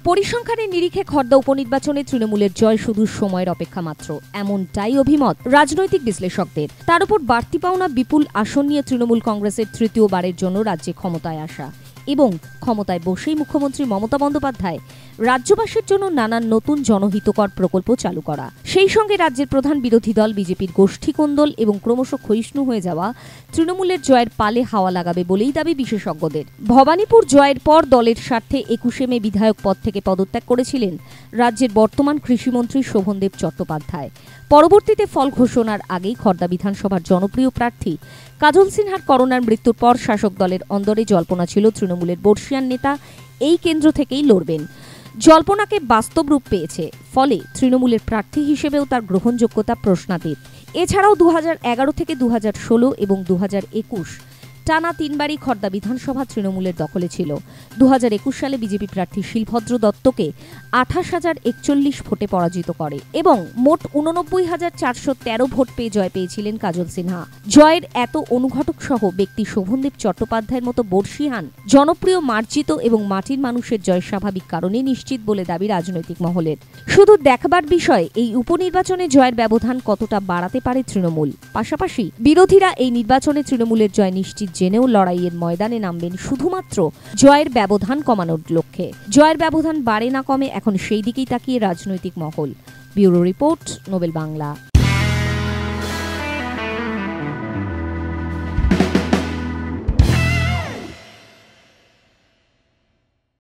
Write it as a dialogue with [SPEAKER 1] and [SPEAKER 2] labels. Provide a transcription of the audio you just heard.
[SPEAKER 1] পরিসংখ্যানের নিরিখে খড়দা উপনির্বাচনে তৃণমূলের জয় শুধু সময়ের অপেক্ষা মাত্র, এমনটাই অভিমত রাজনৈতিক বিশ্লেষকদের। তার উপর বাড়তি পাওনা বিপুল আসন নিয়ে তৃণমূল কংগ্রেসের তৃতীয়বারের জন্য রাজ্যে ক্ষমতায় আসা এবং ক্ষমতায় বসেই মুখ্যমন্ত্রী মমতা বন্দ্যোপাধ্যায় রাজ্যবাসীর জন্য নানান নতুন জনহিতকর প্রকল্প চালু করা। সেই সঙ্গে রাজ্যের প্রধান বিরোধী দল বিজেপির গোষ্ঠীকোন্দল এবং ক্রমশ ক্ষয়িষ্ণু হয়ে যাওয়া তৃণমূলের জয়ের পালে হাওয়া লাগাবে বলেই দাবি বিশেষজ্ঞদের। ভবানীপুর জয়ের পর দলের স্বার্থে 21শে মে বিধায়ক পদ থেকে পদত্যাগ করেছিলেন রাজ্যের বর্তমান কৃষিমন্ত্রী শোভনদেব চট্টোপাধ্যায়। পরবর্তীতে ফল ঘোষণার আগেই খড়দা বিধানসভার জনপ্রিয় প্রার্থী কাজল সিনহার করোনার মৃত্যুর পর শাসক দলের অন্দরে জল্পনা ছিল তৃণমূলের বর্ষিয়ান নেতা এই কেন্দ্র থেকেই লড়বেন। জল্পনাকে বাস্তব রূপ পেয়েছে, ফলে তৃণমূলের প্রার্থী হিসেবেও তার গ্রহণযোগ্যতা প্রশ্নাতীত। এছাড়াও 2011 থেকে 2016 এবং 2021 টানা তিনবারই খড়দা বিধানসভা তৃণমূলের দখলে ছিল। 2021 সালে বিজেপি প্রার্থী শিলভদ্র দত্তকে 28,041 ভোটে পরাজিত করে এবং মোট 89,413 ভোট পেয়ে জয় পেয়েছিলেন কাজল সিনহা। জয়ের এত অনুঘটক সহ ব্যক্তি শোভনদেব চট্টোপাধ্যায়ের মতো বর্ষিয়ান, জনপ্রিয়, মার্জিত এবং মাটির মানুষের জয় স্বাভাবিক কারণে নিশ্চিত বলে দাবি রাজনৈতিক মহলের। শুধু দেখবার বিষয় এই উপনির্বাচনে জয়ের ব্যবধান কতটা বাড়াতে পারে তৃণমূল। পাশাপাশি বিরোধীরা এই নির্বাচনে তৃণমূলের জয় নিশ্চিত জেনেও লড়াইয়ের ময়দানে নামবেন শুধুমাত্র জয়ের ব্যবধান কমানোর লক্ষ্যে। জয়ের ব্যবধান বাড়ে না কমে, এখন সেই দিকেই তাকিয়ে রাজনৈতিক মহল। ব্যুরো রিপোর্ট, নোবেল বাংলা।